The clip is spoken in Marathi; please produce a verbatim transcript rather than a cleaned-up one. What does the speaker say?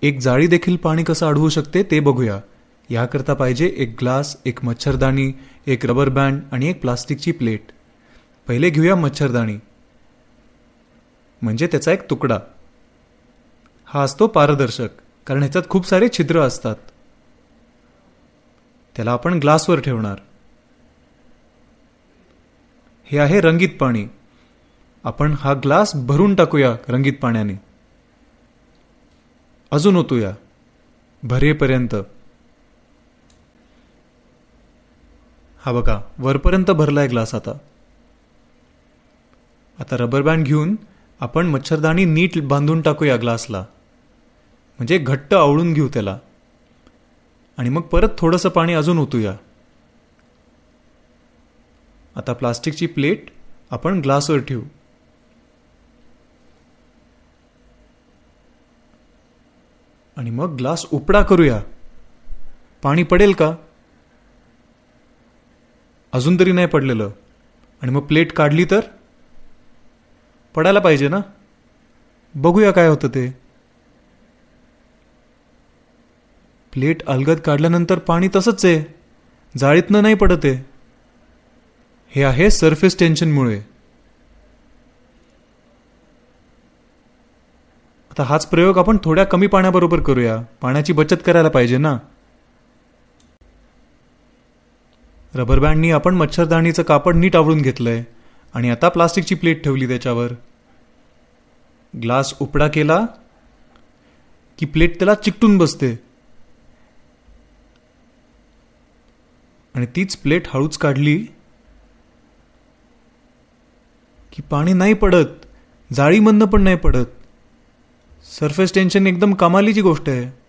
एक जाळी देखील पाणी कसं अडवू शकते ते बघूया. याकरता पाहिजे एक ग्लास, एक मच्छरदाणी, एक रबर बँड आणि एक प्लास्टिकची प्लेट. पहिले घेऊया मच्छरदाणी, म्हणजे त्याचा एक तुकडा. हा असतो पारदर्शक, कारण ह्याच्यात खूप सारे छिद्र असतात. त्याला आपण ग्लासवर ठेवणार. हे आहे रंगीत पाणी. आपण हा ग्लास भरून टाकूया रंगीत पाण्याने. अजून ओतूया भरेपर्यंत. हा बघा, वरपर्यंत भरलाय ग्लास. आता आता रबर बँड घेऊन आपण मच्छरदाणी नीट बांधून टाकूया ग्लासला, म्हणजे घट्ट आवळून घेऊ त्याला. आणि मग परत थोडंसं पाणी अजून ओतूया. आता प्लास्टिकची प्लेट आपण ग्लासवर ठेवू. आणि मग ग्लास उपडा करूया. पाणी पडेल का? अजून तरी नाही पडलेलं. आणि मग प्लेट काढली तर पडायला पाहिजे ना. बघूया काय होतं ते. प्लेट अलगद काढल्यानंतर पाणी तसंच आहे, जाळीतनं नाही पडत आहे. हे आहे सरफेस टेन्शनमुळे. आता हाच प्रयोग आपण थोड्या कमी पाण्याबरोबर करूया. पाण्याची बचत करायला पाहिजे ना. रबर बँडनी आपण मच्छरदाणीचं कापड नीट आवळून घेतलंय आणि आता प्लास्टिकची प्लेट ठेवली त्याच्यावर. ग्लास उपडा केला की प्लेट त्याला चिकटून बसते. आणि तीच प्लेट हळूच काढली की पाणी नाही पडत, जाळीमधनं पण नाही पडत. सरफेस टेन्शन एकदम कमालीची गोष्ट आहे.